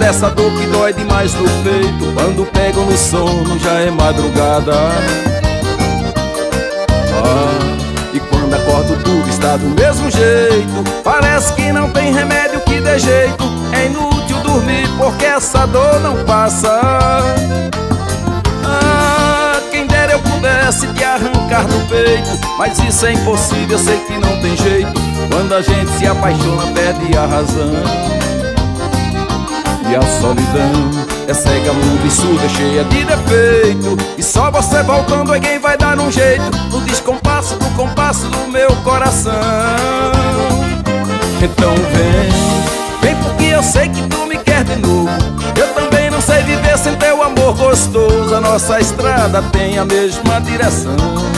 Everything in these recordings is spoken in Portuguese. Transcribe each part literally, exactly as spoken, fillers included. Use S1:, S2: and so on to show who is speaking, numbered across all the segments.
S1: dessa dor que dói demais no peito. Quando pego no sono já é madrugada. Ah, e quando acordo tudo está do mesmo jeito. Parece que não tem remédio que dê jeito. É inútil dormir porque essa dor não passa. Ah, quem dera eu pudesse te arrancar do peito, mas isso é impossível, eu sei que não tem jeito. Quando a gente se apaixona perde a razão. E a solidão é cega, muda e surda, cheia de defeito. E só você voltando é quem vai dar um jeito no descompasso do compasso do meu coração. Então vem, vem porque eu sei que tu me quer de novo. Eu também não sei viver sem teu amor gostoso. A nossa estrada tem a mesma direção.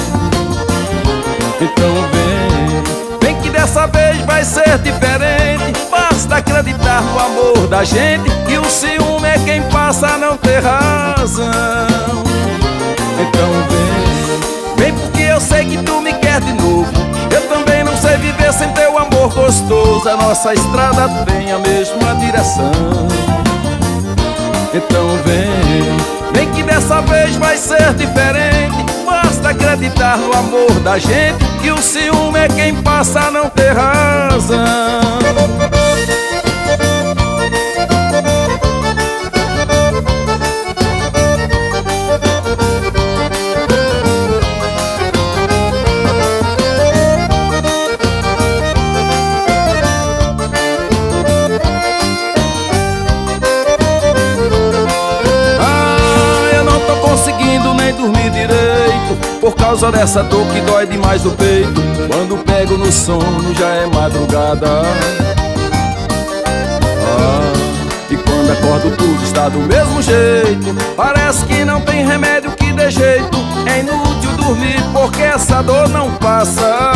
S1: Então vem, vem que dessa vez vai ser diferente. Basta acreditar no amor da gente, que o ciúme é quem passa a não ter razão. Então vem, vem porque eu sei que tu me quer de novo. Eu também não sei viver sem teu amor gostoso. A nossa estrada tem a mesma direção. Então vem, vem que dessa vez vai ser diferente. Basta acreditar no amor da gente, que o ciúme é quem passa a não ter razão. Dormir direito por causa dessa dor que dói demais no peito. Quando pego no sono já é madrugada. Ah, e quando acordo tudo está do mesmo jeito. Parece que não tem remédio que dê jeito. É inútil dormir porque essa dor não passa.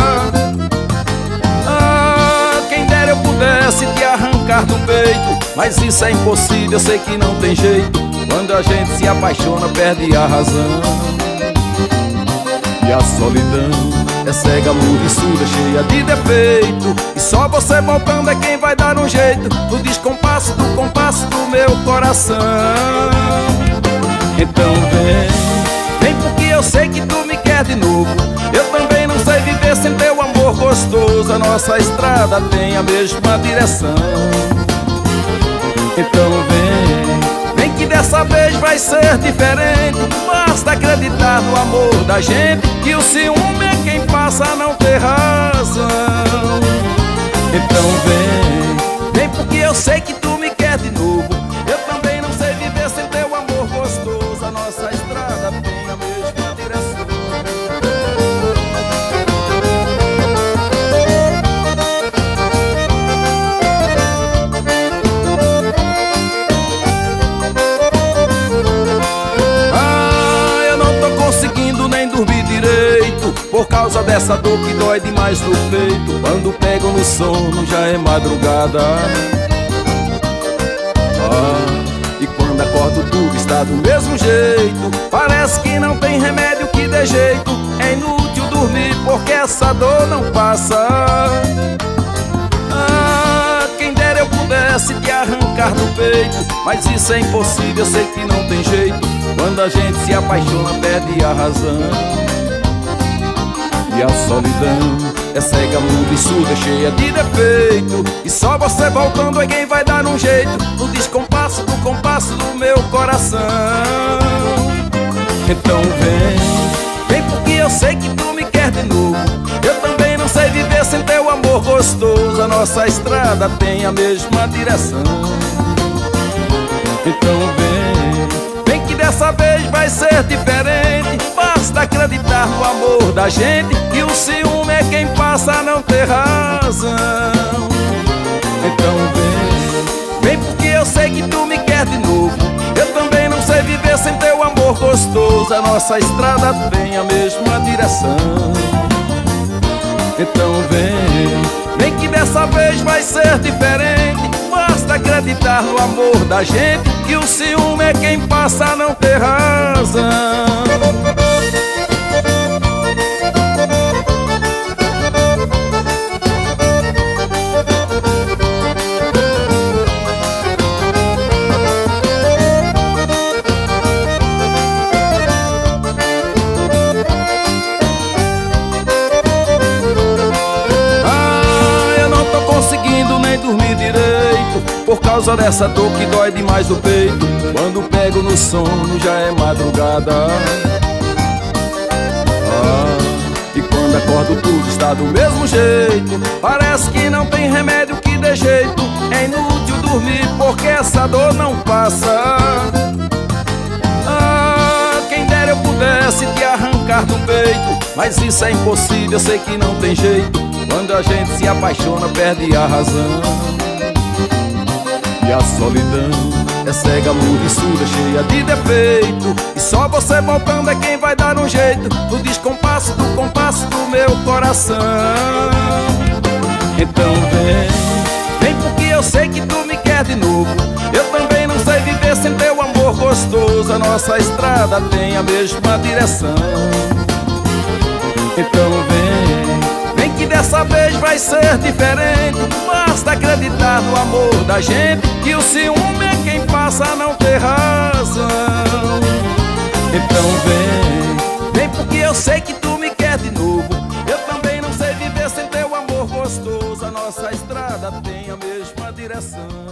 S1: Ah, quem dera eu pudesse te arrancar do peito, mas isso é impossível, eu sei que não tem jeito. Quando a gente se apaixona perde a razão. E a solidão é cega, muda e surda, cheia de defeito. E só você voltando é quem vai dar um jeito no descompasso do compasso do meu coração. Então vem, vem porque eu sei que tu me quer de novo. Eu também não sei viver sem teu amor gostoso. A nossa estrada tem a mesma direção. Então vem, vem que dessa vez vai ser diferente. Basta acreditar no amor da gente, que o ciúme é quem passa a não ter razão. Então vem, vem porque eu sei que tu me quer de novo. Eu também não sei viver sem teu amor gostoso. A nossa estrada tem a mesma direção. Dormir direito por causa dessa dor que dói demais no peito. Quando pego no sono já é madrugada. Ah, e quando acordo tudo está do mesmo jeito. Parece que não tem remédio que dê jeito. É inútil dormir porque essa dor não passa. Ah, quem dera eu pudesse te arrancar do peito, mas isso é impossível, eu sei que não tem jeito. Quando a gente se apaixona perde a razão. E a solidão é cega, muda e surda, cheia de defeito. E só você voltando é quem vai dar um jeito no descompasso do compasso do meu coração. Então vem, vem porque eu sei que tu me quer de novo. Eu também não sei viver sem teu amor gostoso. A nossa estrada tem a mesma direção. Então vem, que dessa vez vai ser diferente. Basta acreditar no amor da gente, que o ciúme é quem passa a não ter razão. Então vem, vem porque eu sei que tu me quer de novo. Eu também não sei viver sem teu amor gostoso. A nossa estrada tem a mesma direção. Então vem, vem que dessa vez vai ser diferente. Basta acreditar no amor da gente, que o ciúme é quem passa a não ter razão. causa dessa dor que dói demais no peito. Quando pego no sono já é madrugada. Ah, e quando acordo tudo está do mesmo jeito. Parece que não tem remédio que dê jeito. É inútil dormir porque essa dor não passa. Ah, quem dera eu pudesse te arrancar do peito, mas isso é impossível, eu sei que não tem jeito. Quando a gente se apaixona perde a razão. E a solidão é cega, muda e surda, cheia de defeito. E só você voltando é quem vai dar um jeito no descompasso do compasso do meu coração. Então vem, vem porque eu sei que tu me quer de novo. Eu também não sei viver sem teu amor gostoso. A nossa estrada tem a mesma direção. Então vem, vem que dessa vez vai ser diferente. Basta acreditar no amor da gente, que o ciúme é quem passa a não ter razão. Então vem, vem porque eu sei que tu me quer de novo. Eu também não sei viver sem teu amor gostoso. A nossa estrada tem a mesma direção.